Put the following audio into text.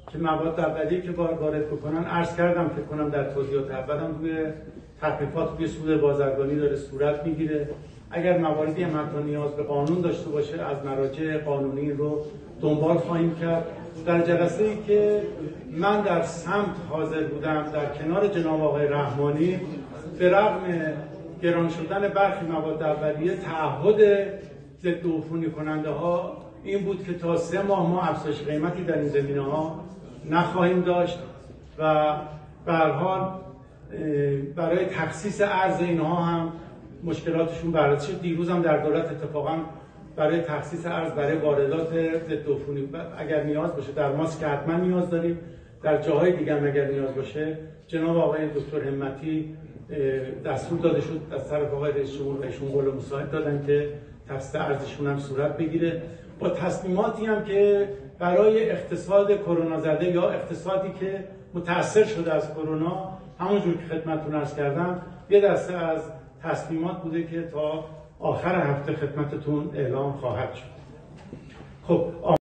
که مواد اولیه که وارد بکنن، عرض کردم فکر کنم در توضیحات اولم روی تخفیفات روی سود بازرگانی داره صورت میگیره. اگر مواردی هم حتی نیاز به قانون داشته باشه از مراجع قانونی رو دنبال خواهیم کرد. در جلسه‌ای که من در سمت حاضر بودم در کنار جناب آقای رحمانی، به رغم گران شدن برخی مواد اولیه، تعهد ضد عفونی کننده ها این بود که تا 3 ماه ما افزایش قیمتی در این زمینه ها نخواهیم داشت و به هر حال برای تخصیص ارز اینها هم مشکلاتشون بررسی شد. دیروز هم در دولت اتفاقا برای تخصیص ارز برای واردات ضد عفونی اگر نیاز باشه، در ماسک که حتما نیاز داریم، در جاهای دیگه هم اگر نیاز باشه، جناب آقای دکتر همتی دستور داده شد از طرف آقای رئیس جمهور بهشون قول مساعد دادن که تخصیص ارزشون هم صورت بگیره، با تصمیماتی هم که برای اقتصاد کرونا زده یا اقتصادی که متأثر شده از کرونا، همونجور که خدمتتون عرض کردم یه دسته از تصمیمات بوده که تا آخر هفته خدمتتون اعلام خواهد شد. خب